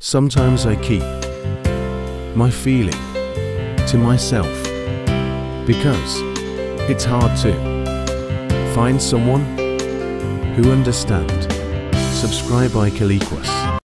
Sometimes I keep my feeling to myself because it's hard to find someone who understands. Subscribe iqaliquotes.